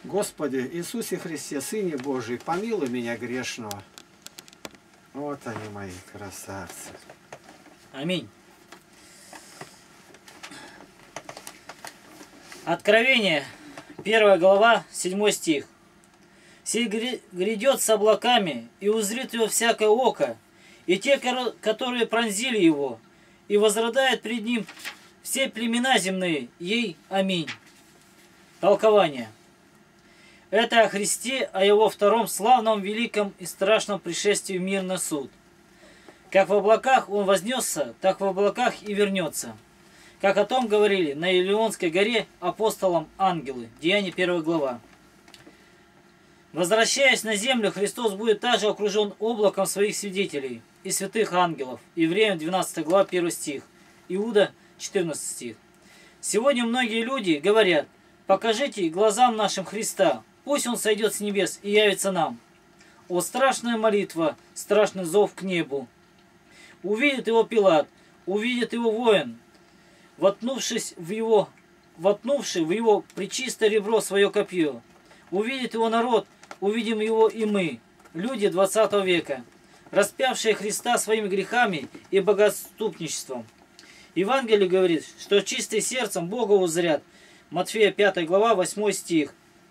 Господи Иисусе Христе, Сыне Божий, помилуй меня грешного. Вот они мои красавцы. Аминь. Откровение, 1 глава, 7 стих. «Сей грядет с облаками, и узрит его всякое око, и те, которые пронзили его, и возрыдают пред ним все племена земные, ей аминь». Толкование. Это о Христе, о его втором славном, великом и страшном пришествии в мир на суд. Как в облаках он вознесся, так в облаках и вернется. Как о том говорили на Илионской горе апостолам ангелы. Деяние 1 глава. Возвращаясь на землю, Христос будет также окружен облаком своих свидетелей и святых ангелов. Евреям 12 глава 1 стих. Иуда 14 стих. Сегодня многие люди говорят: покажите глазам нашим Христа, пусть Он сойдет с небес и явится нам. О, страшная молитва, страшный зов к небу. Увидит его Пилат, увидит его воин, воткнувший в его пречистое ребро свое копье. Увидит его народ, увидим его и мы, люди 20 века, распявшие Христа своими грехами и богоотступничеством. Евангелие говорит, что чистым сердцем Бога узрят. Матфея 5 глава 8 стих.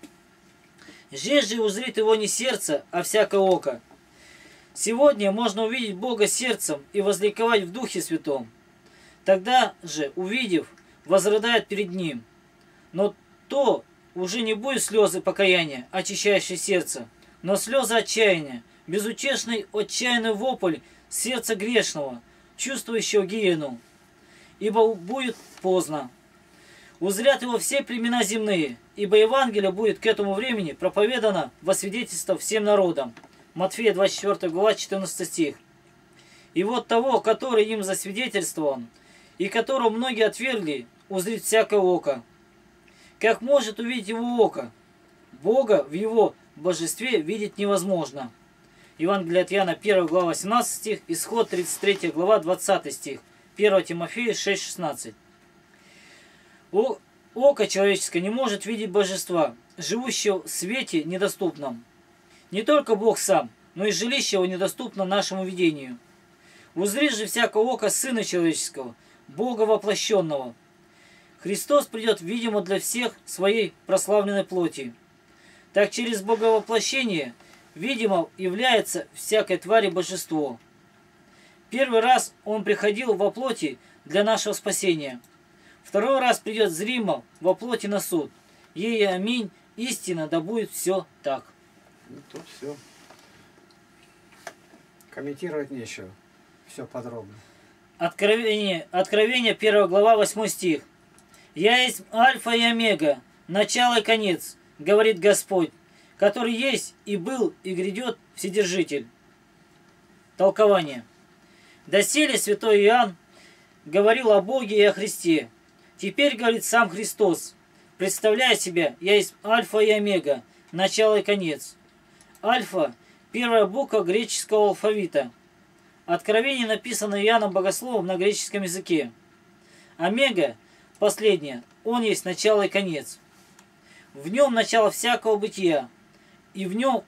Здесь же узрит его не сердце, а всякое око. Сегодня можно увидеть Бога сердцем и возликовать в Духе Святом. Тогда же, увидев, возрыдает перед Ним. Но то уже не будет слезы покаяния, очищающие сердце, но слезы отчаяния, безутешный отчаянный вопль сердца грешного, чувствующего гиену. Ибо будет поздно. Узрят его все племена земные, ибо Евангелие будет к этому времени проповедано во свидетельство всем народам. Матфея 24 глава 14 стих. И вот того, который им засвидетельствован, и которого многие отвергли, узрит всякое око. Как может увидеть его око? Бога в его божестве видеть невозможно. Евангелие от Иоанна 1 глава 18 стих, Исход 33 глава 20 стих, 1 Тимофея 6:16. Око человеческое не может видеть божества, живущего в свете недоступном. Не только Бог сам, но и жилище его недоступно нашему видению. Узрит же всякое око Сына Человеческого, Бога воплощенного. Христос придет, видимо, для всех своей прославленной плоти. Так через Боговоплощение, видимо, является всякой твари божество. Первый раз Он приходил во плоти для нашего спасения. Второй раз придет зримо во плоти на суд. Ей аминь, истина, да будет все так. Ну, тут все. Комментировать нечего. Все подробно. Откровение 1 глава 8 стих. «Я есть Альфа и Омега, начало и конец, говорит Господь, который есть и был и грядет Вседержитель». Толкование. Доселе святой Иоанн говорил о Боге и о Христе. Теперь говорит сам Христос, представляя себя: «Я есть Альфа и Омега, начало и конец». Альфа – первая буква греческого алфавита. Откровение написано Иоанном Богословом на греческом языке. Омега – последняя, он есть начало и конец. В нем начало всякого бытия, и в нем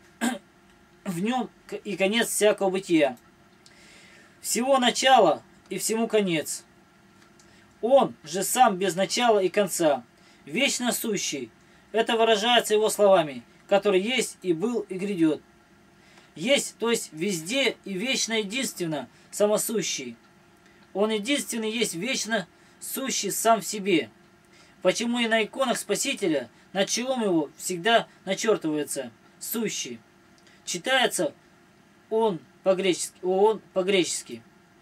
и конец всякого бытия. Всего начало и всему конец. Он же сам без начала и конца, вечно сущий. Это выражается его словами, который есть и был и грядет. Есть, то есть везде и вечно единственно самосущий. Он единственный есть вечно сущий сам в себе. Почему и на иконах Спасителя над челом его всегда начертывается сущий. Читается он по-гречески.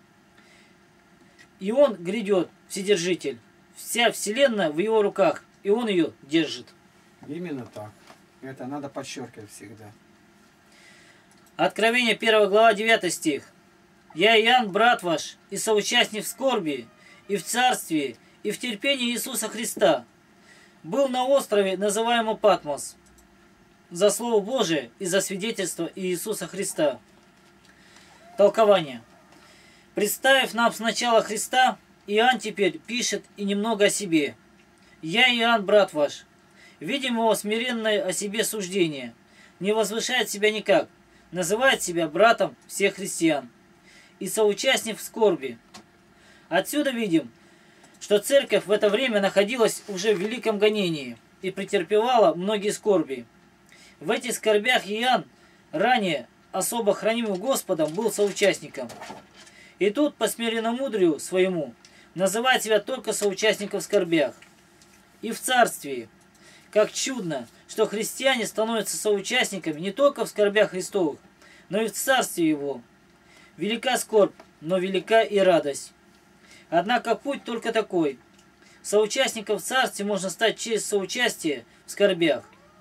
И он грядет, Вседержитель. Вся вселенная в его руках, и он ее держит. Именно так. Это надо подчеркивать всегда. Откровение 1 глава 9 стих. «Я Иоанн, брат ваш, и соучастник в скорби, и в царстве, и в терпении Иисуса Христа, был на острове, называемом Патмос, за Слово Божие и за свидетельство Иисуса Христа». Толкование. Представив нам сначала Христа, Иоанн теперь пишет и немного о себе. «Я Иоанн, брат ваш». Видим его смиренное о себе суждение. Не возвышает себя никак, называет себя братом всех христиан и соучастник в скорби. Отсюда видим, что церковь в это время находилась уже в великом гонении и претерпевала многие скорби. В этих скорбях Иоанн, ранее особо хранимым Господом, был соучастником. И тут по смиренномудрию своему называет себя только соучастником в скорбях. И в царстве. Как чудно, что христиане становятся соучастниками не только в скорбях Христовых, но и в царстве Его. Велика скорбь, но велика и радость. Однако путь только такой. Соучастником в царстве можно стать через соучастие в скорбях.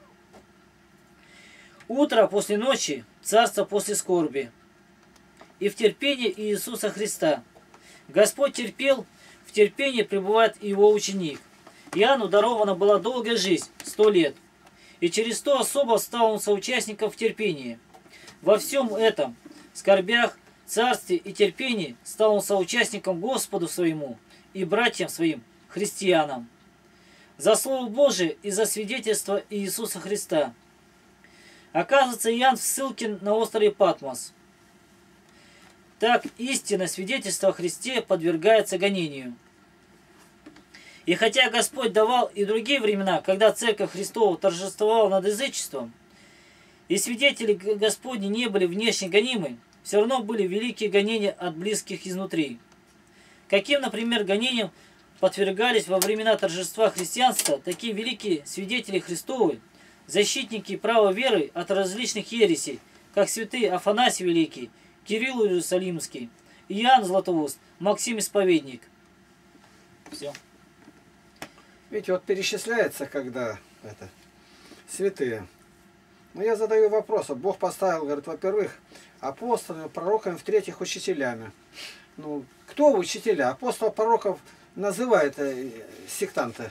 Утро после ночи, царство после скорби. И в терпении Иисуса Христа. Господь терпел, в терпении пребывает и Его ученик. Иоанну дарована была долгая жизнь, 100 лет. И через то особо стал он соучастником в терпении. Во всем этом, скорбях, царстве и терпении, стал он соучастником Господу своему и братьям своим, христианам. За Слово Божие и за свидетельство Иисуса Христа. Оказывается, Иоанн в ссылке на острове Патмос. Так истинное свидетельство о Христе подвергается гонению. И хотя Господь давал и другие времена, когда Церковь Христова торжествовала над язычеством, и свидетели Господни не были внешне гонимы, все равно были великие гонения от близких изнутри. Каким, например, гонениям подвергались во времена торжества христианства такие великие свидетели Христовы, защитники права веры от различных ересей, как святые Афанасий Великий, Кирилл Иерусалимский, Иоанн Златоуст, Максим Исповедник. Все. Видите, вот перечисляется, когда святые. Но я задаю вопрос. Бог поставил, говорит, во-первых, апостолами, пророками, в-третьих, учителями. Ну, кто учителя? Апостолов, пророков называют сектанты.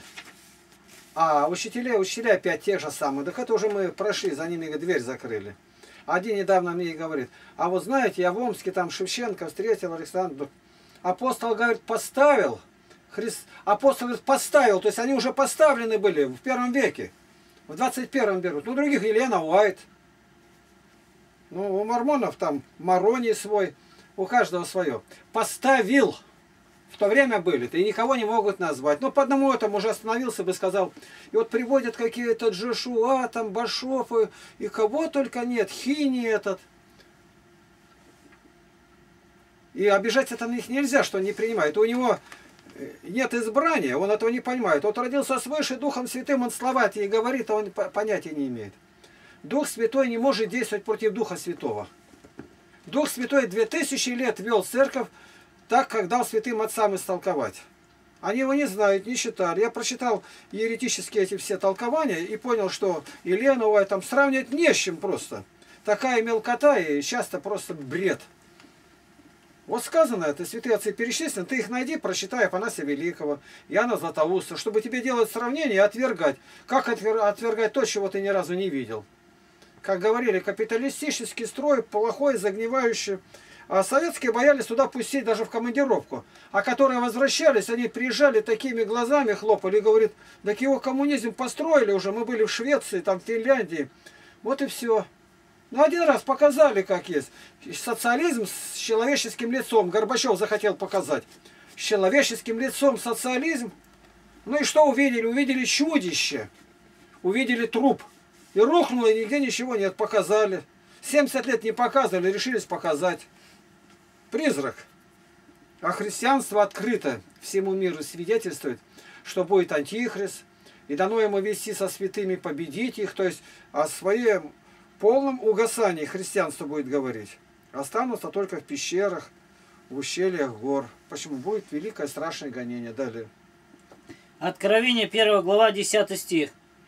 А учителя опять тех же самых. Так это уже мы прошли, за ними дверь закрыли. Один недавно мне говорит, а вот знаете, я в Омске, там Шевченко встретил, Александр. Апостол, говорит, поставил. Апостол, говорит, поставил. То есть они уже поставлены были в 1 веке. В 21 берут. Ну, других Елена Уайт. Ну, у мормонов там Мароний свой. У каждого свое. Поставил. В то время были. И никого не могут назвать. Но по одному этому уже остановился бы, сказал. И вот приводят какие-то Джошуа, там Башов, и кого только нет. Хини этот. И обижать это на них нельзя, что он не принимает. У него нет избрания, он этого не понимает. Вот родился свыше, Духом Святым он слова и говорит, а он понятия не имеет. Дух Святой не может действовать против Духа Святого. Дух Святой 2000 лет вел церковь так, как дал святым отцам истолковать. Они его не знают, не читали. Я прочитал еретические эти все толкования и понял, что Елену там сравнивать не с чем просто. Такая мелкота и часто просто бред. Вот сказано это, святые отцы перечислены, ты их найди, прочитай Афанасия Великого, Иоанна Златоуста, чтобы тебе делать сравнение и отвергать. Как отвергать то, чего ты ни разу не видел? Как говорили, капиталистический строй, плохой, загнивающий. А советские боялись туда пустить даже в командировку. А которые возвращались, они приезжали такими глазами, хлопали и говорят, так его коммунизм построили уже, мы были в Швеции, там в Финляндии. Вот и все. Ну, один раз показали, как есть. Социализм с человеческим лицом. Горбачев захотел показать. С человеческим лицом социализм. Ну и что увидели? Увидели чудище. Увидели труп. И рухнуло, и нигде ничего нет. Показали. 70 лет не показывали, решились показать. Призрак. А христианство открыто всему миру свидетельствует, что будет антихрист. И дано ему вести со святыми, победить их. То есть о своем полном угасании христианство будет говорить. Останутся только в пещерах, в ущельях гор. Почему? Будет великое страшное гонение. Далее. Откровение 1 глава 10 стих.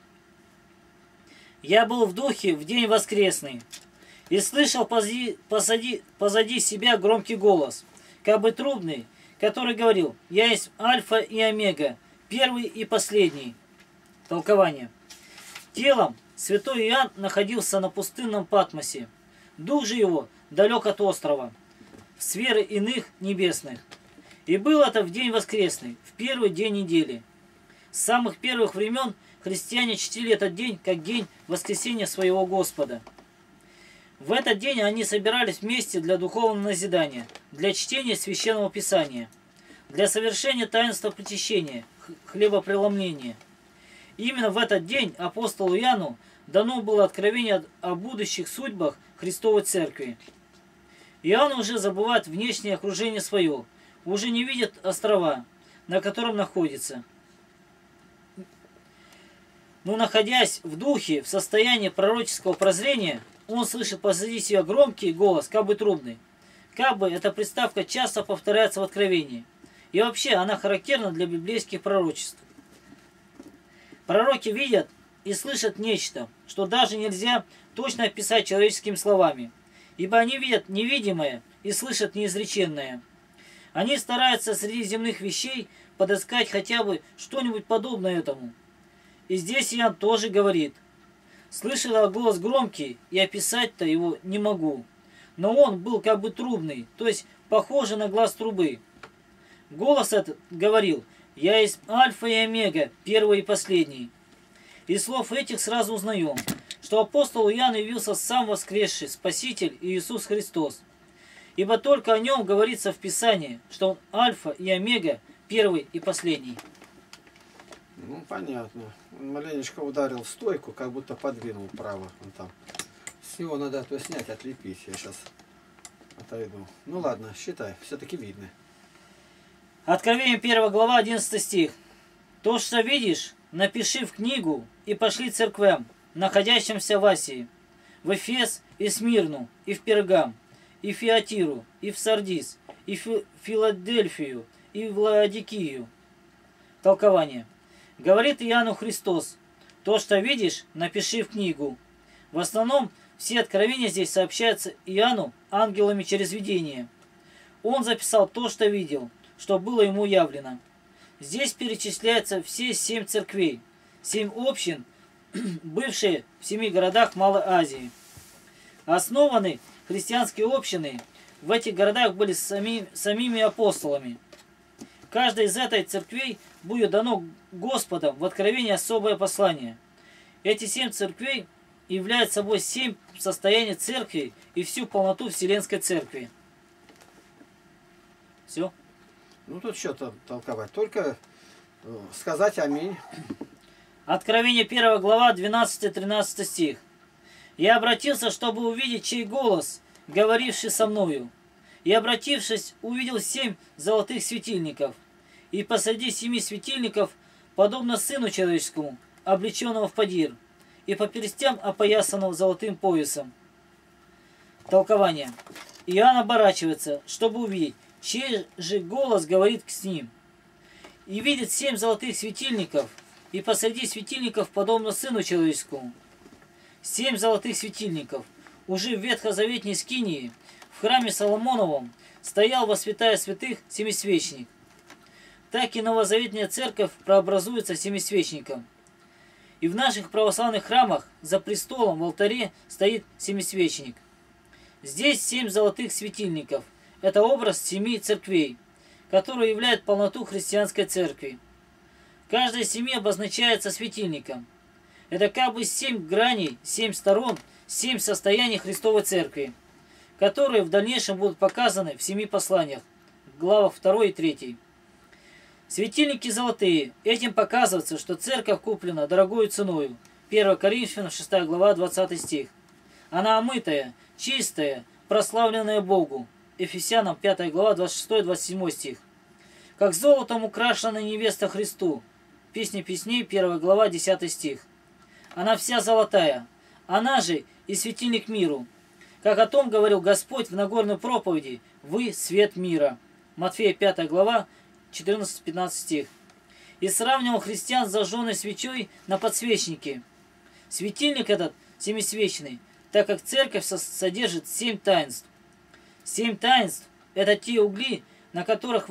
«Я был в духе в день воскресный, и слышал позади себя громкий голос, как бы трубный, который говорил, я есть Альфа и Омега, первый и последний». Толкование. Телом святой Иоанн находился на пустынном Патмосе. Дух же его далек от острова, в сферы иных небесных. И был это в день воскресный, в первый день недели. С самых первых времен христиане чтили этот день как день воскресения своего Господа. В этот день они собирались вместе для духовного назидания, для чтения Священного Писания, для совершения таинства причащения, хлебопреломления. Именно в этот день апостолу Иоанну дано было откровение о будущих судьбах Христовой Церкви. Иоанн уже забывает внешнее окружение свое, уже не видит острова, на котором находится. Но находясь в духе, в состоянии пророческого прозрения, он слышит позади себя громкий голос, как бы трубный. Как бы эта приставка часто повторяется в Откровении. И вообще она характерна для библейских пророчеств. Пророки видят и слышат нечто, что даже нельзя точно описать человеческими словами, ибо они видят невидимое и слышат неизреченное. Они стараются среди земных вещей подыскать хотя бы что-нибудь подобное этому. И здесь Иоанн тоже говорит: «Слышал я голос громкий, и описать-то его не могу, но он был как бы трубный, то есть похожий на глаз трубы. Голос этот говорил: я есть Альфа и Омега, первый и последний». Из слов этих сразу узнаем, что апостолу Иоанну явился сам воскресший Спаситель Иисус Христос. Ибо только о нем говорится в Писании, что он Альфа и Омега, первый и последний. Ну, понятно. Он маленечко ударил в стойку, как будто подвинул вправо. Он там. С него надо то снять, отлепить. Я сейчас отойду. Ну ладно, считай, все-таки видно. Откровение 1 глава, 11 стих. «То, что видишь, напиши в книгу и пошли церквям, находящимся в Асии, в Эфес и Смирну, и в Пергам, и в Фиатиру, и в Сардис, и в Филадельфию, и в Лаодикию». Толкование. Говорит Иоанну Христос: «То, что видишь, напиши в книгу». В основном все откровения здесь сообщаются Иоанну ангелами через видение. Он записал то, что видел, что было ему явлено. Здесь перечисляются все 7 церквей, 7 общин, бывшие в 7 городах Малой Азии. Основаны христианские общины в этих городах были самими апостолами. Каждой из этой церквей будет дано Господом в откровении особое послание. Эти 7 церквей являют собой 7 состояний церкви и всю полноту Вселенской церкви. Все. Ну тут что-то толковать. Только сказать аминь. Откровение 1 глава, 12-13 стих. «Я обратился, чтобы увидеть, чей голос, говоривший со мною. И, обратившись, увидел 7 золотых светильников. И посреди 7 светильников, подобно Сыну Человеческому, облеченного в подир, и по перстям опоясанного золотым поясом». Толкование. Иоанн оборачивается, чтобы увидеть, чей же голос говорит с ним. И видит 7 золотых светильников, и посреди светильников, подобно Сыну Человеческому. 7 золотых светильников. Уже в ветхозаветней скинии, в храме Соломоновом, стоял во святая святых семисвечник. Так и новозаветная церковь прообразуется семисвечником. И в наших православных храмах за престолом в алтаре стоит семисвечник. Здесь 7 золотых светильников. Это образ 7 церквей, которые являют полноту христианской церкви. Каждая из 7 обозначается светильником. Это как бы 7 граней, 7 сторон, 7 состояний Христовой церкви, которые в дальнейшем будут показаны в 7 посланиях, главах 2 и 3. Светильники золотые. Этим показывается, что церковь куплена дорогою ценою. 1 Коринфянам 6 глава 20 стих. Она омытая, чистая, прославленная Богу. Ефесянам 5 глава 26-27 стих. Как золотом украшена невеста Христу. Песни песней 1 глава 10 стих. Она вся золотая. Она же и светильник миру. Как о том говорил Господь в Нагорной проповеди: «Вы свет мира». Матфея 5 глава 14-15 стих. И сравнивал христиан с зажженной свечой на подсвечнике. Светильник этот семисвечный, так как церковь содержит 7 таинств. 7 таинств – это те угли, на которых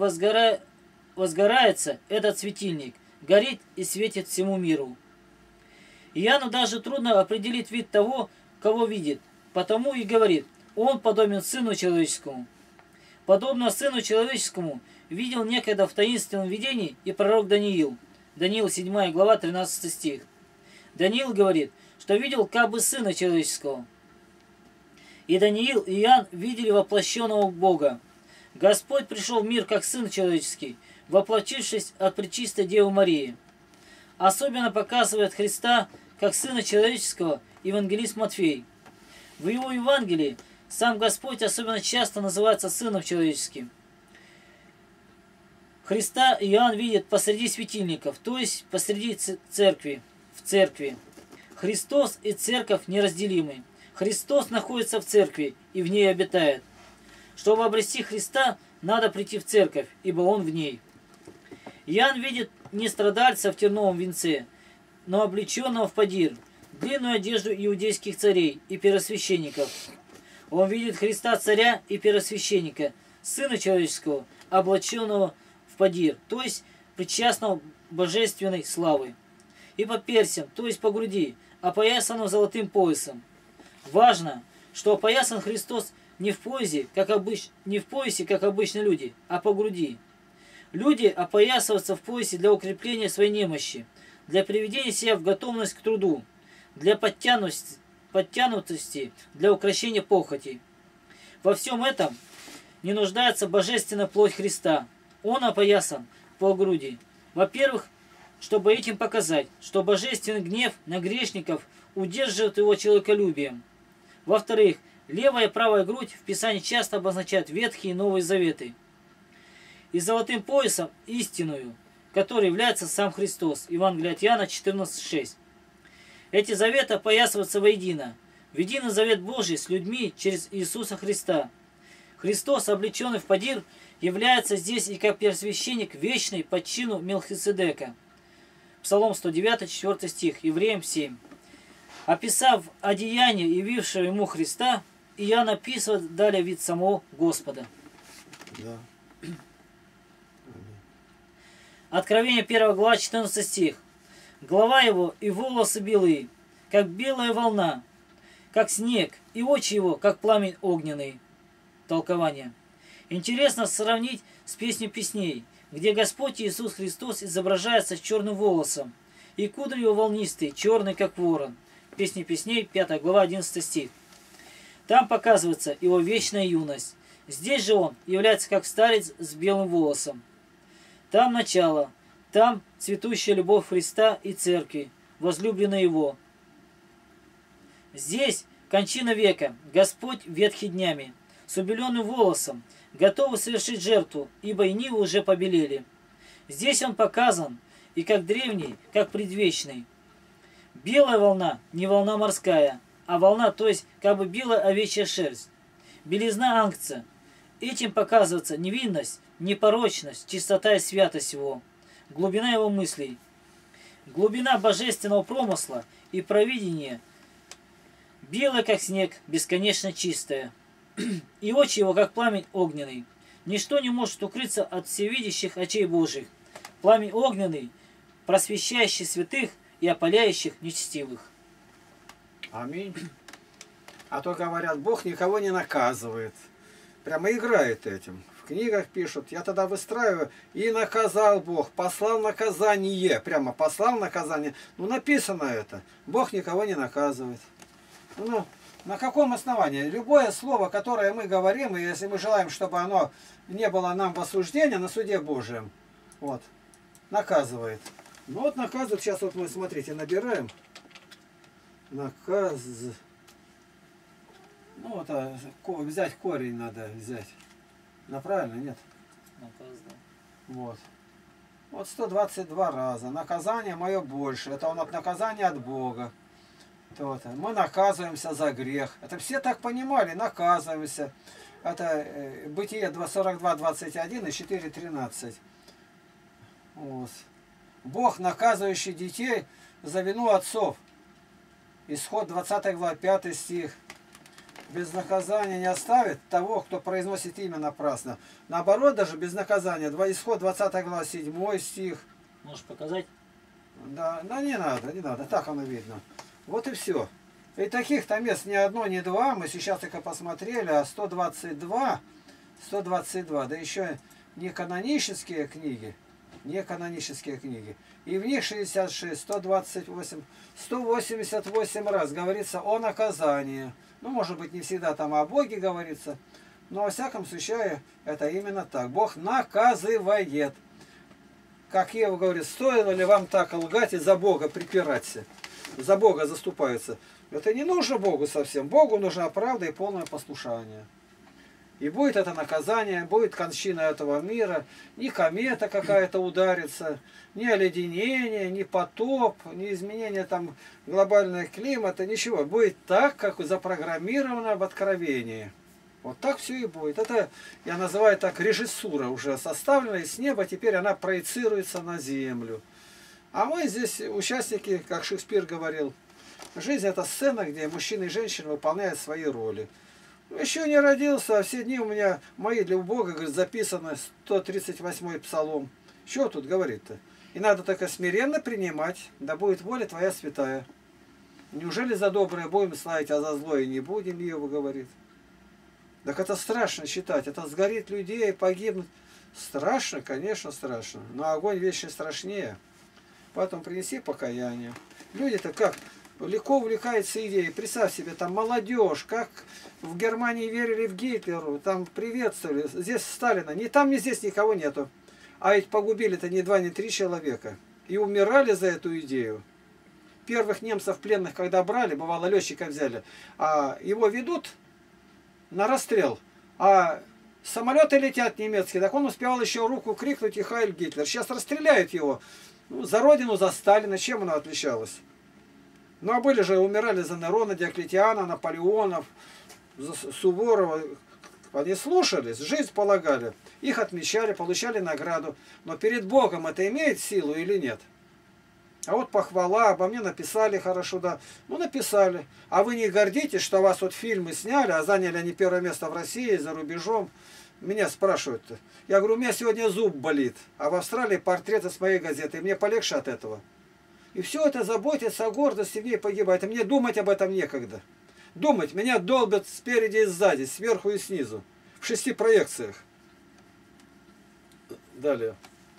возгорается этот светильник, горит и светит всему миру. Иоанну даже трудно определить вид того, кого видит, потому и говорит: он подобен Сыну Человеческому. Подобно Сыну Человеческому видел некогда в таинственном видении и пророк Даниил. Даниил 7 глава 13 стих. Даниил говорит, что видел как бы Сына Человеческого. И Даниил и Иоанн видели воплощенного Бога. Господь пришел в мир как Сын Человеческий, воплотившись от Пречистой Девы Марии. Особенно показывает Христа как Сына Человеческого евангелист Матфей. В его Евангелии сам Господь особенно часто называется Сыном Человеческим. Христа Иоанн видит посреди светильников, то есть посреди церкви, в церкви. Христос и церковь неразделимы. Христос находится в церкви и в ней обитает. Чтобы обрести Христа, надо прийти в церковь, ибо Он в ней. Иоанн видит не страдальца в терновом венце, но облеченного в подир, длинную одежду иудейских царей и первосвященников. Он видит Христа царя и первосвященника, Сына Человеческого, облаченного в подир, то есть причастного божественной славы. И по персям, то есть по груди, опоясанного золотым поясом. Важно, что опоясан Христос не в поясе, как обычно люди, а по груди. Люди опоясываются в поясе для укрепления своей немощи, для приведения себя в готовность к труду, для подтянутости, для укрощения похоти. Во всем этом не нуждается божественная плоть Христа. Он опоясан по груди. Во-первых, чтобы этим показать, что божественный гнев на грешников удерживает его человеколюбием. Во-вторых, левая и правая грудь в Писании часто обозначают Ветхие и Новые Заветы. И золотым поясом истинную, который является сам Христос. Евангелие от Иоанна 14:6. Эти заветы опоясываются воедино. В единый завет Божий с людьми через Иисуса Христа. Христос, облеченный в подир, является здесь и как первосвященник вечный по чину Мелхиседека. Псалом 109, 4 стих, Евреям 7. Описав одеяние, явившего ему Христа, Иоанн описывает далее вид самого Господа. Да. Откровение 1 глава, 14 стих. Голова его и волосы белые, как белая волна, как снег, и очи его, как пламень огненный. Толкование. Интересно сравнить с песней песней, где Господь Иисус Христос изображается с черным волосом, и кудри его волнистые, черные, как ворон. Песни песней, 5 глава, 11 стих. Там показывается его вечная юность. Здесь же он является как старец с белым волосом. Там начало, там цветущая любовь Христа и Церкви, возлюбленная Его. Здесь кончина века, Господь ветхий днями, с убеленным волосом, готовый совершить жертву, ибо и нивы уже побелели. Здесь он показан, и как древний, как предвечный. Белая волна, не волна морская, а волна, то есть как бы белая овечья шерсть. Белизна ангца. Этим показывается невинность, непорочность, чистота и святость его, глубина его мыслей, глубина божественного промысла и провидения, белая, как снег, бесконечно чистая, и очи его, как пламень огненный. Ничто не может укрыться от всевидящих очей Божьих. Пламень огненный, просвещающий святых и опаляющих нечестивых. Аминь. А то говорят, Бог никого не наказывает. Прямо играет этим. В книгах пишут, я тогда выстраиваю, и наказал Бог, послал наказание. Прямо послал наказание. Ну, написано это. Бог никого не наказывает. Ну, на каком основании? Любое слово, которое мы говорим, и если мы желаем, чтобы оно не было нам в осуждении на суде Божьем, вот, наказывает. Ну вот наказывает, сейчас вот мы, смотрите, набираем. Наказ. Ну вот, взять корень надо взять. На правильно, нет? Наказ, да. Вот. Вот 122 раза. Наказание мое больше. Это он от наказания от Бога. Вот. Мы наказываемся за грех. Это все так понимали, наказываемся. Это Бытие 42, 21 и 4, 13. Вот. Бог, наказывающий детей за вину отцов. Исход 20 глава, 5 стих. Без наказания не оставит того, кто произносит имя напрасно. Наоборот, даже без наказания. Исход 20 глава, 7 стих. Можешь показать? Да, да, не надо, не надо. Так оно видно. Вот и все. И таких-то мест ни одно, ни два. Мы сейчас только посмотрели, а 122, да еще не канонические книги. не канонические книги. И в них 66, 128, 188 раз говорится о наказании. Ну, может быть, не всегда там о Боге говорится, но во всяком случае это именно так. Бог наказывает. Как Ева говорит, стоило ли вам так лгать и за Бога припираться? За Бога заступаются. Это не нужно Богу совсем. Богу нужна правда и полное послушание. И будет это наказание, будет кончина этого мира. Ни комета какая-то ударится, ни оледенение, ни потоп, ни изменение там глобального климата, ничего. Будет так, как запрограммировано в Откровении. Вот так все и будет. Это, я называю так, режиссура уже составлена, и с неба теперь она проецируется на землю. А мы здесь участники, как Шекспир говорил, жизнь это сцена, где мужчина и женщина выполняют свои роли. Еще не родился, а все дни у меня мои для Бога, говорит, записаны 138-й псалом. Что тут говорит-то? И надо только смиренно принимать, да будет воля твоя святая. Неужели за доброе будем славить, а за злое не будем, Ева говорит. Так это страшно читать, это сгорит людей, погибнут. Страшно, конечно, страшно, но огонь вещи страшнее. Поэтому принеси покаяние. Люди-то как легко увлекаются идеей. Представь себе, там молодежь, как в Германии верили в Гитлеру, там приветствовали, здесь Сталина. Ни там, ни здесь никого нету. А ведь погубили-то не 2, не 3 человека. И умирали за эту идею. Первых немцев пленных, когда брали, бывало, летчика взяли, а его ведут на расстрел, а самолеты летят немецкие, так он успевал еще руку крикнуть и «Хайль Гитлер». Сейчас расстреляют его. Ну, за родину, за Сталина, чем она отличалась? Ну, а были же, умирали за Нерона, Диоклетиана, Наполеонов, за Суворова. Они слушались, жизнь полагали. Их отмечали, получали награду. Но перед Богом это имеет силу или нет? А вот похвала, обо мне написали хорошо, да. Ну, написали. А вы не гордитесь, что вас вот фильмы сняли, а заняли они первое место в России, за рубежом? Меня спрашивают. Я говорю, у меня сегодня зуб болит, а в Австралии портреты с моей газеты, и мне полегче от этого. И все это заботится о гордости, в ней погибает. И мне думать об этом некогда. Думать, меня долбят спереди и сзади, сверху и снизу. В 6 проекциях. Далее.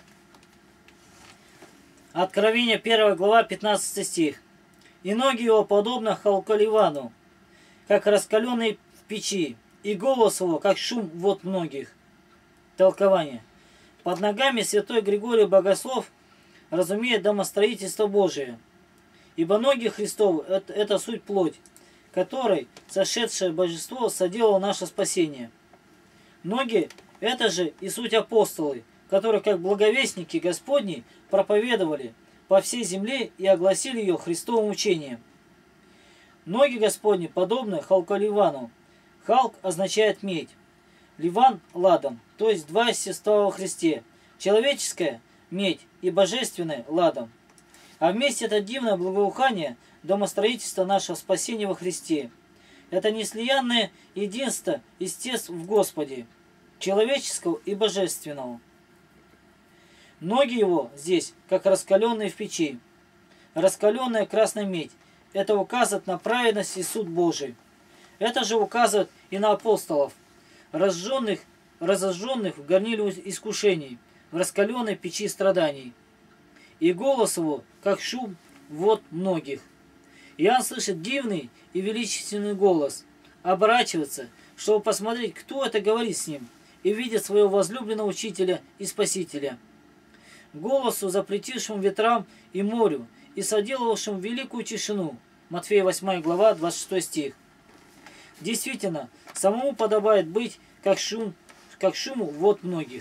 Откровение 1 глава 15 стих. И ноги его подобно халкаливану, как раскаленный в печи, и голос его, как шум вод многих. Толкование. Под ногами святой Григорий Богослов разумеет домостроительство Божие. Ибо ноги Христовы – это суть плоть, которой сошедшее божество соделало наше спасение. Ноги – это же и суть апостолы, которые как благовестники Господни проповедовали по всей земле и огласили ее Христовым учением. Ноги Господни подобны халкаливану. Халк означает медь. Ливан – ладан, то есть два естества во Христе. Человеческое – медь и божественное – ладан. А вместе это дивное благоухание домостроительства нашего спасения во Христе. Это неслиянное единство естеств в Господе, человеческого и божественного. Ноги его здесь, как раскаленные в печи. Раскаленная красная медь – это указывает на праведность и суд Божий. Это же указывает и на апостолов, разожженных в горниле искушений, в раскаленной печи страданий. И голос его, как шум вод многих. Иоанн слышит дивный и величественный голос, оборачивается, чтобы посмотреть, кто это говорит с ним, и видит своего возлюбленного учителя и спасителя. Голосу, запретившему ветрам и морю, и соделавшему великую тишину. Матфея 8 глава, 26 стих. Действительно, самому подобает быть, как шуму вод многих.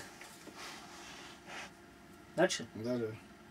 Дальше. Далее.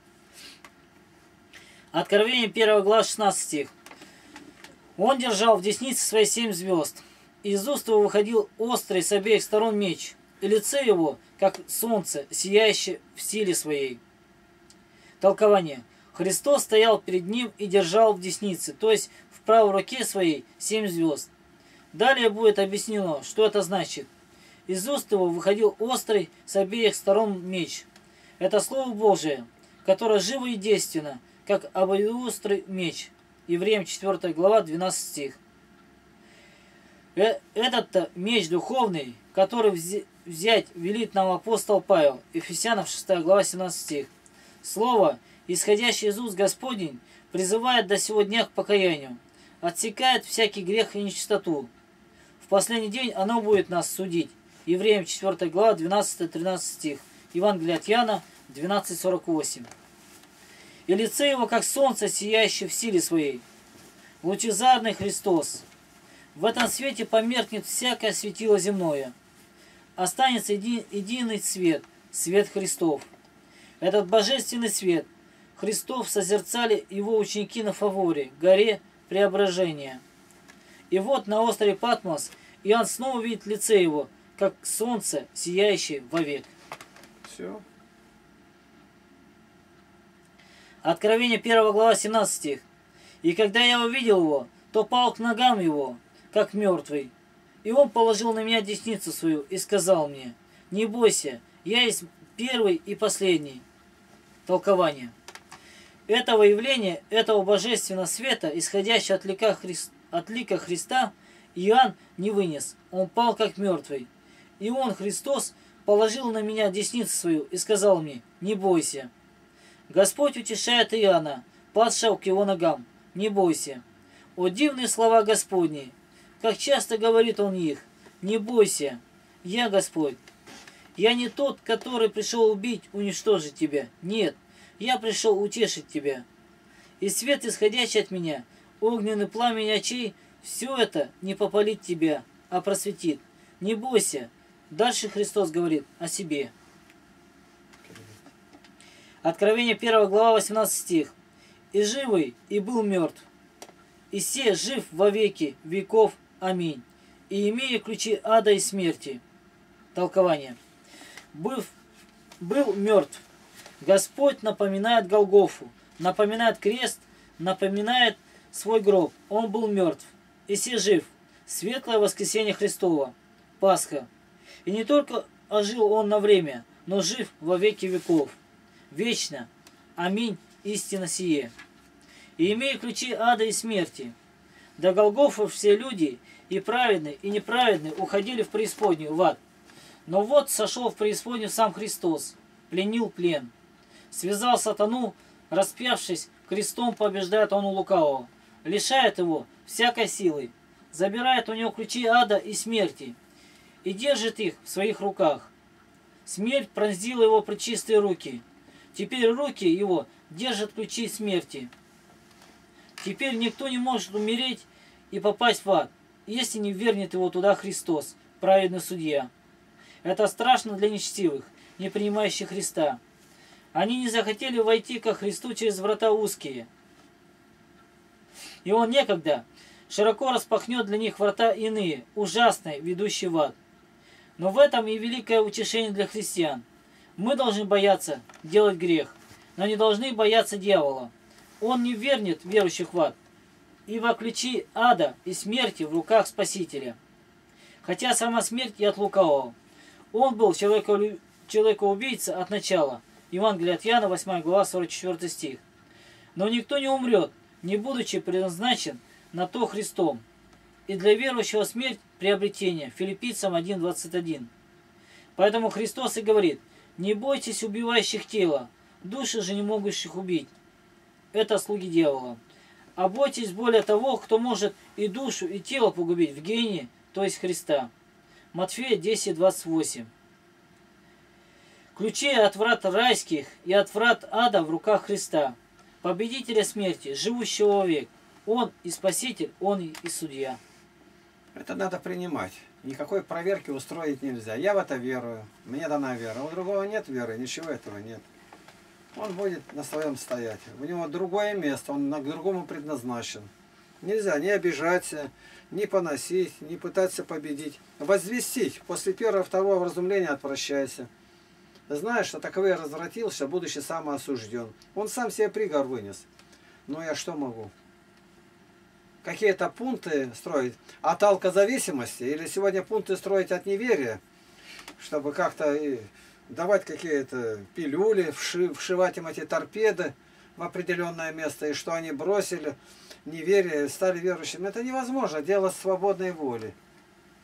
Откровение 1 глава 16 стих. Он держал в деснице свои 7 звезд. Из уст его выходил острый с обеих сторон меч, и лице его, как солнце, сияющее в силе своей. Толкование. Христос стоял перед ним и держал в деснице, то есть в правой руке своей 7 звезд. Далее будет объяснено, что это значит. Из уст его выходил острый с обеих сторон меч. Это Слово Божие, которое живо и действенно, как обоюдоострый меч. Евреям 4 глава, 12 стих. Этот меч духовный, который взять велит нам апостол Павел, Ефесянам 6 глава 17 стих. Слово, исходящее из уст Господень, призывает до сего дня к покаянию, отсекает всякий грех и нечистоту. В последний день оно будет нас судить. Евреям 4 глава 12-13 стих. Евангелие от Иоанна 12:48. И лице его, как солнце, сияющее в силе своей. Лучезарный Христос. В этом свете померкнет всякое светило земное. Останется единый свет, свет Христов. Этот божественный свет Христов созерцали его ученики на Фаворе, горе Преображения. И вот на острове Патмос Иоанн снова видит лице его, как солнце, сияющее вовек. Все. Откровение 1 глава 17 стих. И когда я увидел его, то пал к ногам его, как мертвый. И он положил на меня десницу свою и сказал мне: не бойся, я есть первый и последний. Толкование. Этого явления, этого божественного света, исходящего от лика Христа, Иоанн не вынес. Он пал как мертвый. И он, Христос, положил на меня десницу свою и сказал мне: не бойся. Господь утешает Иоанна, падшего к его ногам: не бойся. О, дивные слова Господни! Как часто говорит он их: не бойся, я Господь. Я не тот, который пришел убить, уничтожить тебя. Нет, я пришел утешить тебя. И свет, исходящий от меня, огненный пламень очей, все это не попалит тебя, а просветит. Не бойся. Дальше Христос говорит о себе. Откровение 1 глава 18 стих. И живый, и был мертв. И се жив во веки веков. Аминь. И имея ключи ада и смерти. Толкование. Был мертв. Господь напоминает Голгофу, напоминает крест, напоминает свой гроб. Он был мертв. И се жив. Светлое воскресение Христова. Пасха. И не только ожил он на время, но жив во веки веков. Вечно. Аминь. Истина сие. И имея ключи ада и смерти. До Голгофы все люди, и праведные, и неправедные, уходили в преисподнюю, в ад. Но вот сошел в преисподнюю сам Христос, пленил плен. Связал сатану, распявшись, крестом побеждает он у лукавого. Лишает его всякой силы. Забирает у него ключи ада и смерти. И держит их в своих руках. Смерть пронзила его пречистые руки. Теперь руки его держат ключи смерти. Теперь никто не может умереть и попасть в ад, если не вернет его туда Христос, праведный судья. Это страшно для нечестивых, не принимающих Христа. Они не захотели войти ко Христу через врата узкие. И Он некогда широко распахнет для них врата иные, ужасные, ведущие в ад. Но в этом и великое утешение для христиан. Мы должны бояться делать грех, но не должны бояться дьявола. Он не вернет верующих в ад, ибо ключи ада и смерти в руках Спасителя. Хотя сама смерть и от лукавого. Он был человекоубийца от начала. Евангелие от Иоанна, 8 глава, 44 стих. Но никто не умрет, не будучи предназначен на то Христом. И для верующего смерть – приобретение. Филиппийцам 1:21. Поэтому Христос и говорит: не бойтесь убивающих тела, души же не могущих убить. Это слуги дьявола. А бойтесь более того, кто может и душу, и тело погубить в гене, то есть Христа. Матфея 10:28. Ключи от врат райских и от врат ада в руках Христа, победителя смерти, живущего вовек. Он и Спаситель, Он и Судья. Это надо принимать. Никакой проверки устроить нельзя. Я в это верую. Мне дана вера. У другого нет веры, ничего этого нет. Он будет на своем стоять. У него другое место, он к другому предназначен. Нельзя не обижаться, не поносить, не пытаться победить. Возвестить. После первого-второго вразумления отвращайся. Знаешь, что таковой развратился, будучи самоосужден. Он сам себе приговор вынес. Но я что могу? Какие-то пункты строить от алкозависимости, или сегодня пункты строить от неверия, чтобы как-то давать какие-то пилюли, вшивать им эти торпеды в определенное место, и что они бросили неверие, стали верующими. Это невозможно, дело свободной воли.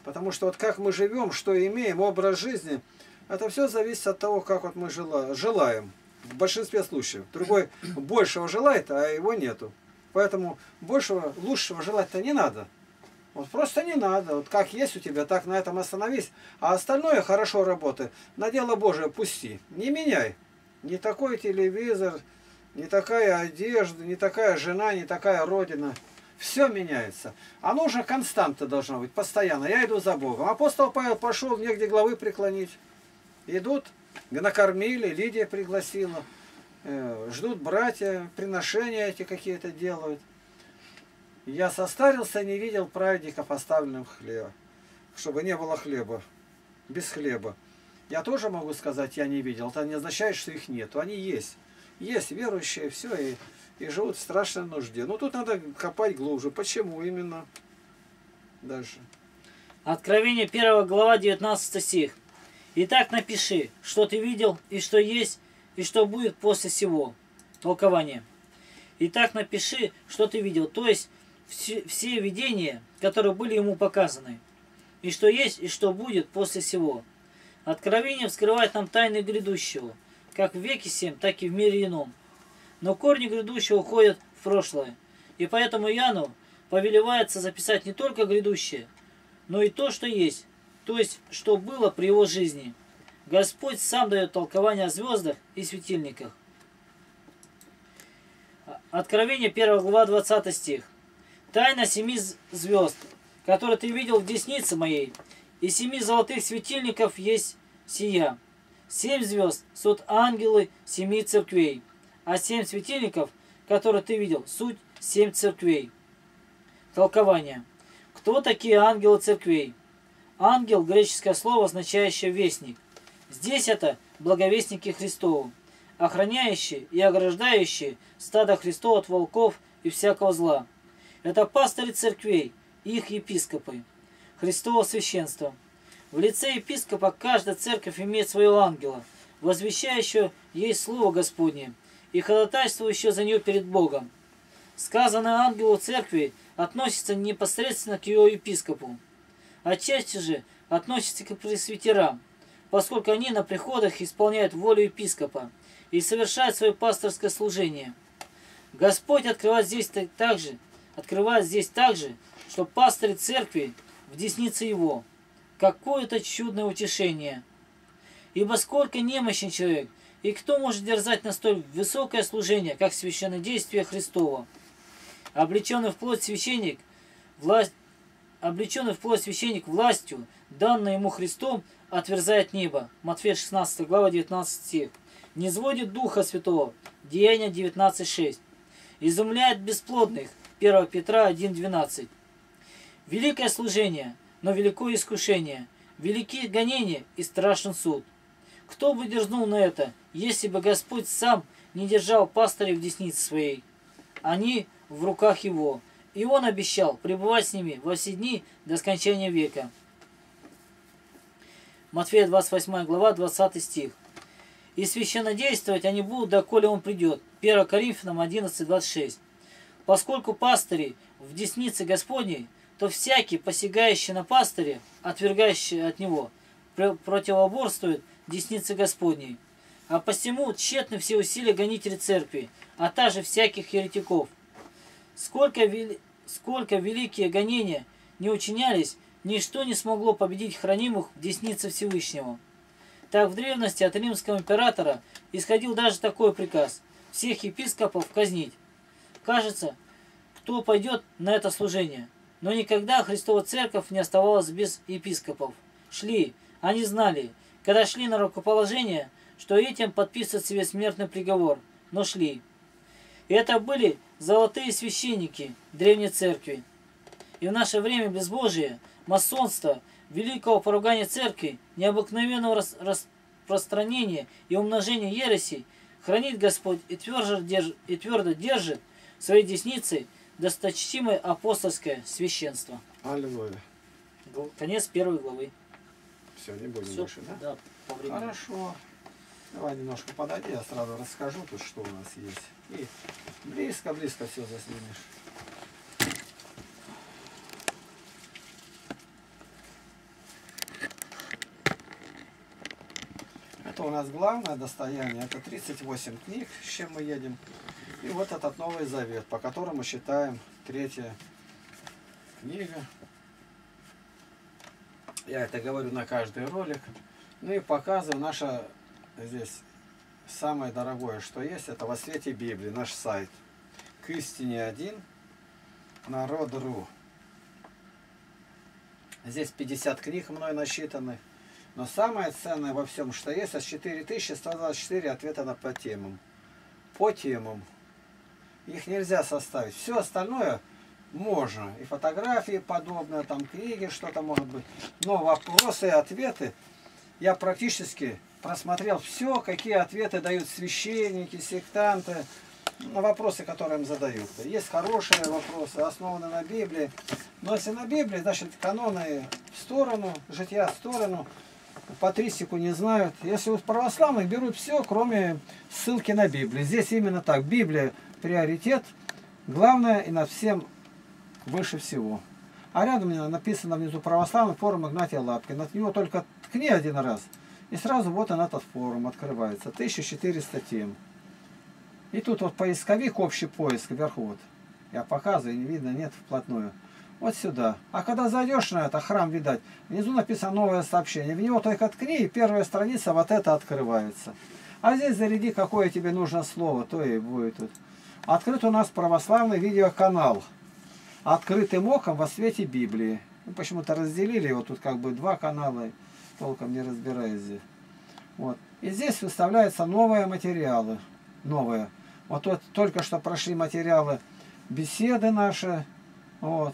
Потому что вот как мы живем, что имеем, образ жизни, это все зависит от того, как вот мы желаем. В большинстве случаев. Другой большего желает, а его нету. Поэтому большего, лучшего желать-то не надо. Вот просто не надо. Вот как есть у тебя, так на этом остановись. А остальное хорошо работает. На дело Божие пусти. Не меняй. Не такой телевизор, не такая одежда, не такая жена, не такая родина. Все меняется. А нужно константа должна быть, постоянно. Я иду за Богом. Апостол Павел пошел, негде главы преклонить. Идут, накормили, Лидия пригласила. Ждут братья, приношения эти какие-то делают. Я состарился, не видел праведников, оставленным хлеба. Чтобы не было хлеба. Без хлеба. Я тоже могу сказать, я не видел. Это не означает, что их нет. Они есть. Есть верующие, все, и живут в страшной нужде. Но тут надо копать глубже. Почему именно? Дальше. Откровение 1 глава 19 стих. Итак, напиши, что ты видел, и что есть, и что будет после сего. Толкование. Итак, напиши, что ты видел, то есть все видения, которые были ему показаны, и что есть, и что будет после сего. Откровение вскрывает нам тайны грядущего, как в веке сем, так и в мире ином. Но корни грядущего уходят в прошлое, и поэтому Иоанну повелевается записать не только грядущее, но и то, что есть, то есть, что было при его жизни. Господь сам дает толкование о звездах и светильниках. Откровение 1 глава 20 стих. Тайна 7 звезд, которые ты видел в деснице моей, и 7 золотых светильников есть сия. 7 звезд суть ангелы 7 церквей, а 7 светильников, которые ты видел, суть 7 церквей. Толкование. Кто такие ангелы церквей? Ангел – греческое слово, означающее вестник. Здесь это благовестники Христову, охраняющие и ограждающие стадо Христова от волков и всякого зла. Это пастыри церквей и их епископы, Христово священство. В лице епископа каждая церковь имеет своего ангела, возвещающего ей Слово Господне и ходатайствующего за нее перед Богом. Сказанное ангелу церкви относится непосредственно к ее епископу, отчасти же относится к пресвитерам, поскольку они на приходах исполняют волю епископа и совершают свое пасторское служение. Господь открывает здесь также, что пастыри церкви в деснице его. Какое-то чудное утешение. Ибо сколько немощен человек, и кто может дерзать на столь высокое служение, как священнодействие Христово? Облеченный в плоть священник властью, данной ему Христом, отверзает небо. Матфея 16 глава 19 стих. Не сводит Духа Святого. Деяния 19.6. Изумляет бесплодных. 1 Петра 1.12. Великое служение, но великое искушение. Великие гонения и страшен суд. Кто бы дерзнул на это, если бы Господь сам не держал пастырей в деснице своей? Они в руках его, и он обещал пребывать с ними во все дни до скончания века. Матфея 28 глава 20 стих. И священнодействовать они будут, доколе он придет. 1 Коринфянам 11.26. Поскольку пастыри в деснице Господней, то всякий, посягающий на пастыря, отвергающий от него, противоборствует деснице Господней. А посему тщетны все усилия гонителей церкви, а также всяких еретиков. Сколько великие гонения не учинялись, ничто не смогло победить хранимых в деснице Всевышнего. Так в древности от римского императора исходил даже такой приказ – всех епископов казнить. Кажется, кто пойдет на это служение. Но никогда Христова церковь не оставалась без епископов. Шли, они знали, когда шли на рукоположение, что этим подписывают себе смертный приговор, но шли. И это были золотые священники древней церкви. И в наше время безбожие, масонство, великого поругания церкви, необыкновенного распространения и умножения ересей хранит Господь и твердо держит своей десницей досточтимое апостольское священство. Аллилуйя. Конец 1 главы. Все, не будем Все, больше, да? Да, по времени. Хорошо. Давай немножко подойди, я сразу расскажу тут, что у нас есть. И близко-близко все заснимешь. Это у нас главное достояние. Это 38 книг, с чем мы едем. И вот этот Новый Завет, по которому считаем 3-я книга. Я это говорю на каждый ролик. Ну и показываю наше здесь самое дорогое, что есть. Это во свете Библии, наш сайт. К истине 1, народ.ру. Здесь 50 книг мной насчитаны. Но самое ценное во всем, что есть, это 4124 ответа по темам. По темам. Их нельзя составить. Все остальное можно. И фотографии подобные, там книги, что-то может быть. Но вопросы и ответы я практически просмотрел все, какие ответы дают священники, сектанты на вопросы, которые им задают. Есть хорошие вопросы, основаны на Библии. Но если на Библии, значит, каноны в сторону, жития в сторону, патристику не знают. Если у православных берут все, кроме ссылки на Библию. Здесь именно так. Библия приоритет, главное и над всем выше всего. А рядом написано внизу православный форум Игнатия Лапкина. От него только ткни один раз, и сразу вот он, этот форум открывается. 1400 тем. И тут вот поисковик, общий поиск вверху вот. Я показываю, не видно, нет вплотную. Вот сюда. А когда зайдешь на это, храм, видать, внизу написано новое сообщение. В него только ткни, и первая страница вот это открывается. А здесь заряди, какое тебе нужно слово, то и будет тут. Открыт у нас православный видеоканал. Открытым оком во свете Библии. Ну, почему-то разделили его, тут как бы два канала, толком не разбираюсь здесь. Вот. И здесь выставляются новые материалы. Новые. Вот только что прошли материалы беседы наши. Вот.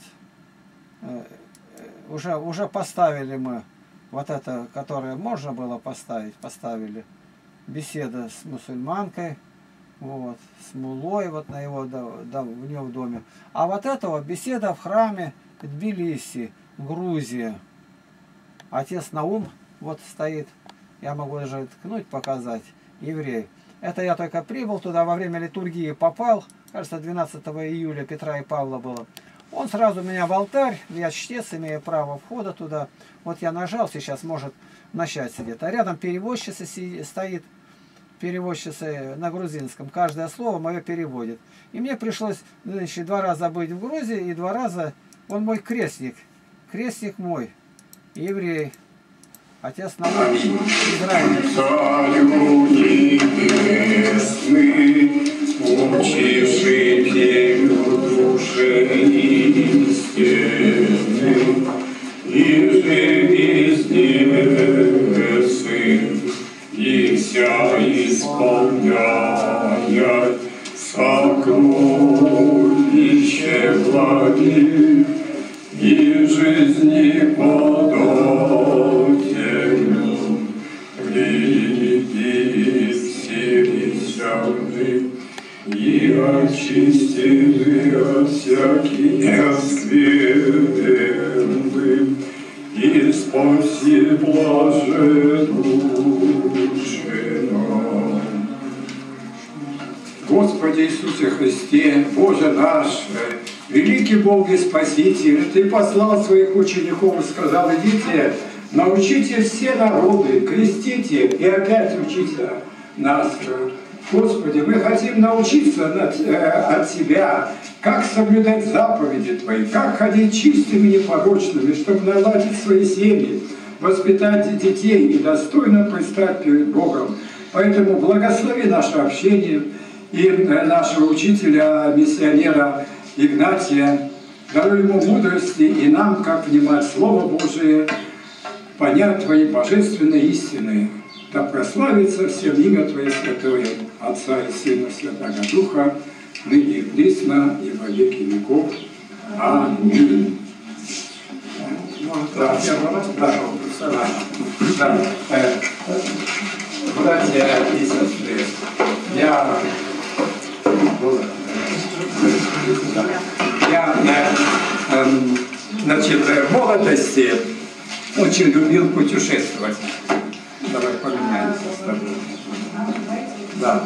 Уже поставили мы вот это, которое можно было поставить, поставили. Беседа с мусульманкой. Вот, с мулой вот на его, у него в доме. А вот этого беседа в храме Тбилиси, Грузия. Отец Наум вот стоит. Я могу даже ткнуть, показать. Еврей. Это я только прибыл туда, во время литургии попал. Кажется, 12 июля Петра и Павла было. Он сразу меня в алтарь. Я чтец, имею право входа туда. Вот я нажал, сейчас может начать сидеть. А рядом переводчица стоит. Переводчица на грузинском. Каждое слово мое переводит. И мне пришлось, значит, 2 раза быть в Грузии, и 2 раза он мой крестник. Крестник мой. Еврей. Отец Наум. Израиль. Царю небесный, учивший землю душе истины, и же везде сын, и вся исполняет сокровище благих и жизни подателю, приди все веселый и очисти от всяких скверны, и спаси блаже души нам. Господи Иисусе Христе, Боже наш, великий Бог и Спаситель, Ты послал своих учеников и сказал: идите, научите все народы, крестите и опять учите нас. Господи, мы хотим научиться от Тебя, как соблюдать заповеди Твои, как ходить чистыми и непорочными, чтобы наладить свои семьи, воспитать детей и достойно предстать перед Богом. Поэтому благослови наше общение и нашего учителя, миссионера Игнатия, даруй ему мудрости и нам, как понимать Слово Божие, понять Твои божественные истины. Да прославится всем имя Твое святое, Отца и Сына Святого Духа, ныне и присно, и во веки веков. Аминь. Да, братья и сестры, я значит, в молодости очень любил путешествовать. Давай поменяемся с тобой. Да.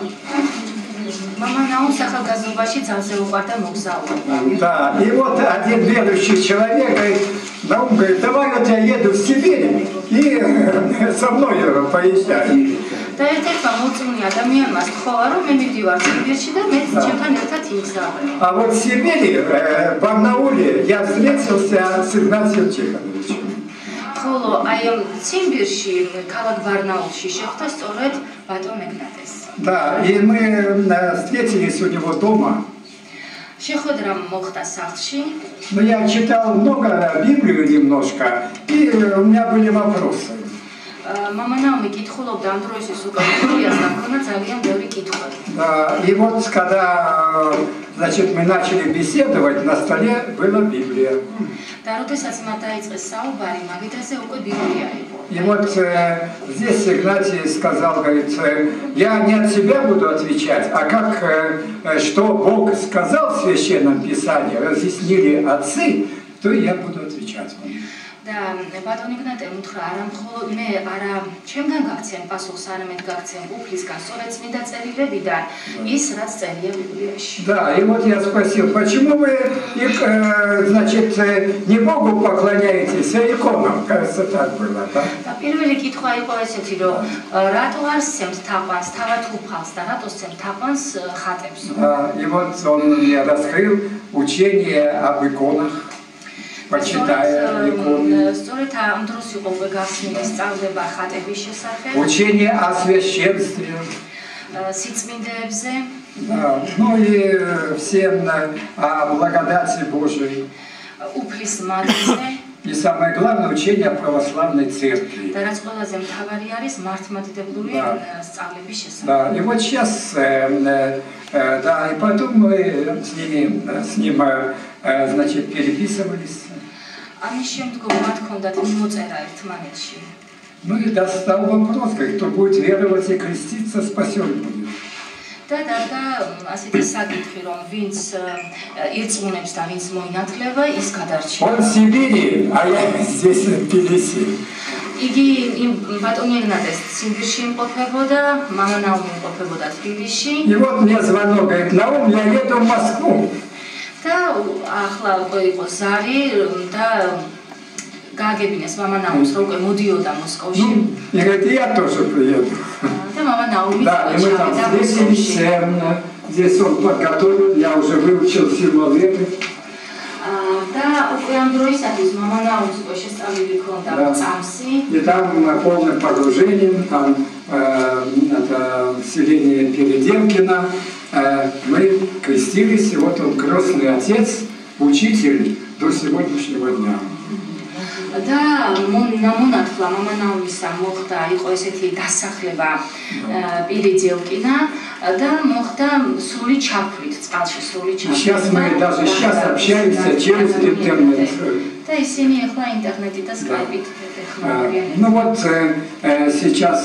Да, и вот один верующий человек говорит: давай вот я еду в Сибирь и со мной поезжай. და ერთ-ერთმა მოწმული ადამიანმა სთხოვა, რომ მე მივდივარ Сибирში და მე ჩემთან ერთად იმგზავრე. А вот в Сибири, в Барнауле, я встретился с Игнатием Тихоновичем. ხოლო აი Сибирში, ქალაქ ბარნაულში შეხვდა სწორედ ბატონ ეგნატეს. Да, и мы встретились у него дома. შეხვედრა მოხდა სახლში. Но я читал много Библию немножко, и у меня были вопросы. Мама Наоми კითხულობდა ამ დროისთვის უკვე ბიბლიას და მქონდა ძალიან ბევრი კითხვები. И вот когда, значит, мы начали беседовать, на столе была Библия. და როდესაც მათ დაიწყეს საუბარი, მაგიდაზე უკვე ბიბლია იყო. И вот здесь Игнатий сказал, говорит, я не от себя буду отвечать, а как, что Бог сказал в Священном Писании, разъяснили отцы, то я буду отвечать вам. და ბატონ იგნატე უთხრა არა მხოლოდ მე არა ჩემგან გაქცენ პასუხს არამედ გაქცენ უფლისგან სწორედ წმინდა წერილებიდან ის რაც წერია ბიბლიაში. Да, и вот я спросил, почему вы значит не Богу поклоняетесь, а иконам? Кажется, так было, да? და პირველი კითხვა იყო ესეთი, რომ რატო არ სცემთ თაყვანს, თავად უფალს და რატო სცემთ თაყვანს ხატებს? И вот он мне раскрыл учение об иконах. Почитая иконы. Учение о священстве. Да, ну и всем о благодати Божией. И самое главное учение о православной церкви. Да, и вот сейчас, да, и потом мы с ним, значит, переписывались. Ну и достал вопрос, кто будет веровать и креститься, спасен будет. და დარდა ასეთი საკითხი რომ ვინც ირწმუნებს და ვინც მოინათლება ის გადარჩება. Он в Сибири, а я здесь в Тбилиси. იგი ბატონი ეგნატეს Сибирში იმყოფებოდა, мама Наоми იმყოფებოდა თბილისში. И вот мне звонок, говорит, Наум, я еду в Москву. და ახლა უკვე იყო ზარი და გააგებინეს мама Наумს რომ უკვე მოდიოდა მოსკოვში. И говорит, я тоже приеду. და мама Наоми Да, и мы там встретились, здесь он подготовил, я уже выучил символы. და უკვე ამ დროისათვის мама Наумს უკვე შესწავლილი ჰქონდა წამსი. И там полным погружением, там это селение Переделкино, мы крестились, и вот он крестный отец, учитель до сегодняшнего дня. და მონათლა мама Наумისა მოხდა იყო ესეთი დასახლება პირიძელკინა და მოხდა სრული ჩაფრით წყალში სრული ჩაფრით. Сейчас мы даже сейчас общаемся через интернет. და ისინი ახლა ინტერნეტით და სკაიპით ტექნოლოგიებით. Ну вот сейчас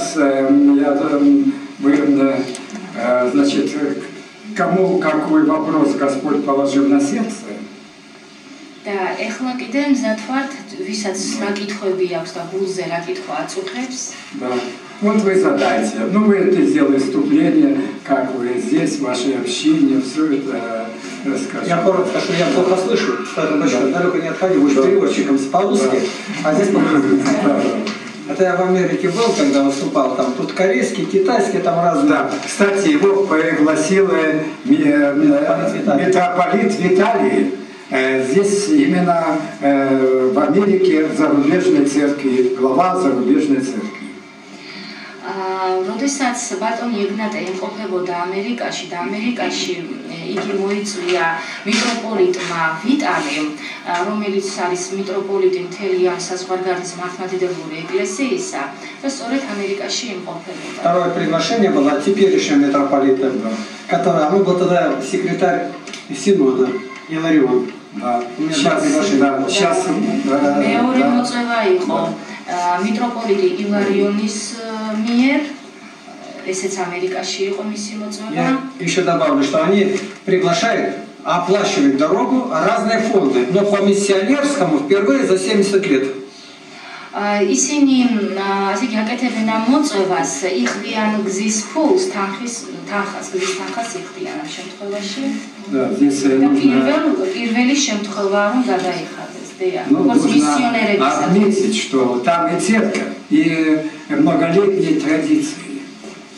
значит, кому какой вопрос Господь положил на сердце? და ახლა კიდე მზად ვართ ვისაც რა კითხვები აქვს და გულზე რა კითხვა აწუხებს. Да. Вот вы задайте. Ну вы это сделали вступление, как вы здесь, ваше общение, все это расскажите. Я коротко, что я плохо слышу, что большое, далеко не отходи, будешь переводчиком по-русски, а здесь по-русски. Это я в Америке был, когда выступал, там тут корейский, китайский, там разные. Да, кстати, его пригласил митрополит Виталий. Здесь именно в Америке зарубежной церкви, глава зарубежной церкви. როდესაც ბატონი ეგნატე იმყოფებოდა ამერიკაში და ამერიკაში იგი მოიწვია მიტროპოლიტმა ვიტალიმ, რომელიც არის მიტროპოლიტი მთელი ამ საზღვარგარეთის მართლმადიდებლური ეკლესიისა და სწორედ ამერიკაში იმყოფებოდა. Второе приглашение было от теперешнего митрополита, который, он был тогда секретарь синода, Иларион. Да, сейчас. მეორე მოწვევა იყო მიტროპოლიტი ილარიონის მიერ, ესეც ამერიკაში იყო მისი მოწვევა. Я еще добавлю, что они приглашают, оплачивают дорогу разные фонды, но по миссионерскому впервые за 70 лет. ისინი ასე გაკეთებენ ამ მოწვევას, იხდიან გზის ფულს, გზის თანხას იხდიან ამ შემთხვევაში. Да, здесь პირველი შემთხვევა რომ გადაიხადეს, დეა. Нужно отметить, что там и церковь, и многолетние традиции.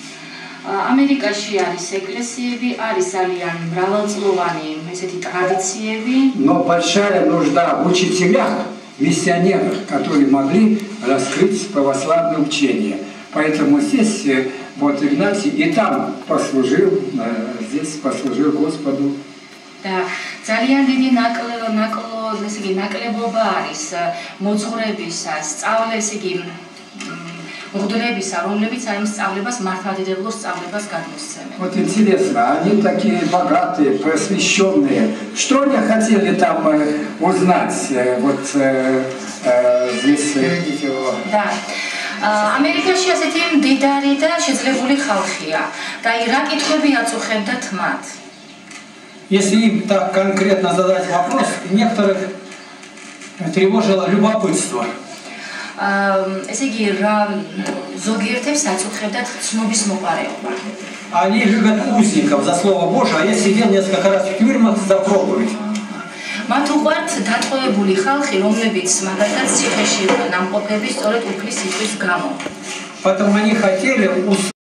ამერიკაში არის ეკლესიები, არის ძალიან მრავალწლოვანი ესეთი ტრადიციები. Но большая нужда в учителях, миссионерах, которые могли раскрыть православное учение. Поэтому здесь вот Игнатий и там послужил, здесь послужил Господу. და ძალიან დიდი ნაკლებობა არის მოძღვრებისა, სწავლეს იგი მღვდლებისა, რომლებიც ამ სწავლებას მართლმადიდებლურ სწავლებას გადმოსცემენ. Вот интересно, они такие богатые, просвещенные. Что они хотели там узнать? Вот здесь видите его. Да. ამერიკაში ასეთი მდიდარი და შეძლებული ხალხია და რა კითხვები აწუხებდათ მათ? Если им так конкретно задать вопрос, некоторых тревожило любопытство. ესე იგი რა ზოგიერთებს აწუხებდათ ცნობის მოყარეობა. Они любят узников за Слово Божие, а я сидел несколько раз в тюрьмах за проповедь. მათ უყვართ დატყვევებული ხალხი, რომლებიც მაგალითად ციხეში იყვნენ ამყოფები სწორედ უფლის სიტყვის გამო. Поэтому они хотели